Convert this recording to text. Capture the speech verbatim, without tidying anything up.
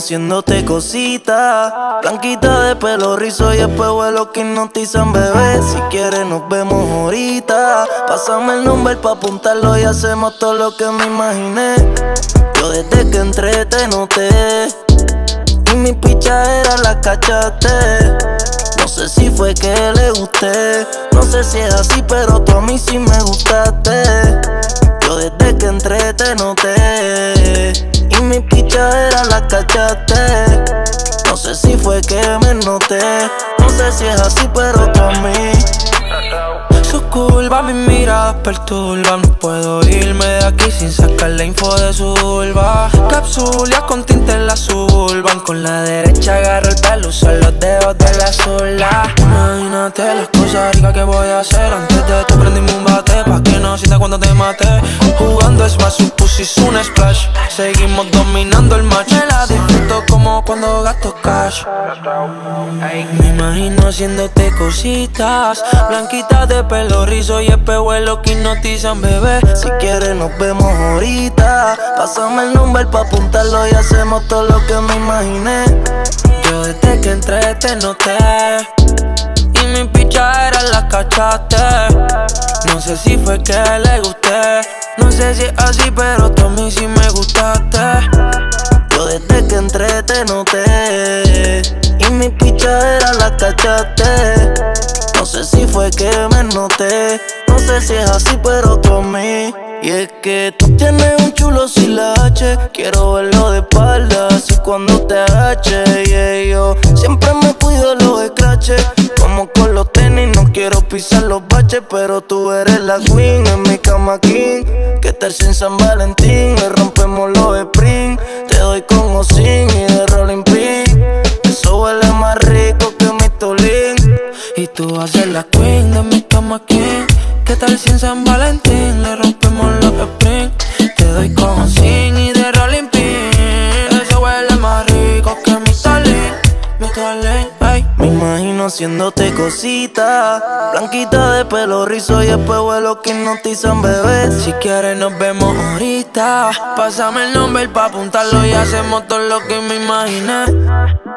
haciéndote cositas. Blanquita de pelo rizo y espejuelos que hipnotizan, bebé. Si quieres nos vemos ahorita. Pásame el número pa' apuntarlo y hacemos todo lo que me imaginé. Yo desde que entré te noté y mi pichadera la cachaste. No sé si fue que le gusté, no sé si es así, pero tú a mí sí me gustaste. Yo desde que entré te noté y mi pichadera la cachaste. No sé si fue que me noté, no sé si es así, pero tú a mí. Su curva, mis miradas perturban. No puedo irme de aquí sin sacar la info de su vulva. Capsulias con tinte en la suburban. Con la derecha agarro el pelo, uso los dedos de la sola. Imagínate las cosas ricas que voy a hacer. Antes de esto prendimos un bate pa' que no sienta cuando te maté. Jugando es más, su pussy es un splash. Seguimos dominando el match. Me la disfruto como cuando gasto cash. Me imagino haciéndote cositas. Blanquita de pelo rizo y espejuelos que hipnotizan, bebé. Si quieres nos vemos ahorita. Pásame el número pa' apuntarlo y hacemos todo lo que me imaginé. Yo desde que entré te noté y mi pichadera la cachaste. No sé si fue que le gusté, no sé si es así, pero tú a mí sí me gustaste. Yo desde que entré te noté y mi pichadera la cachaste. No sé si fue que me noté, no sé si es así, pero tú a mí. Y es que tú tienes un chulo sin la H. Quiero verlo de espaldas y cuando te agaches. Yeah, yo siempre me cuido los scratches. Como con los tenis, no quiero pisar los baches. Pero tú eres la queen en mi cama king. ¿Qué tal si en San Valentín le rompemos los springs? Te doy con o sin y de rolling pin. Eso huele más rico que mi tolín. Y tú vas a ser la queen de mi cama king. ¿Qué tal si en San Valentín le rompemos los springs? Te doy con sin y de rolling pin. Eso huele más rico que mi talín, mi talín, ey. Me imagino haciéndote cositas. Blanquita de pelo rizo y espejuelos que hipnotizan, bebé. Si quieres nos vemos ahorita. Pásame el número pa' apuntarlo y hacemos todo lo que me imaginé.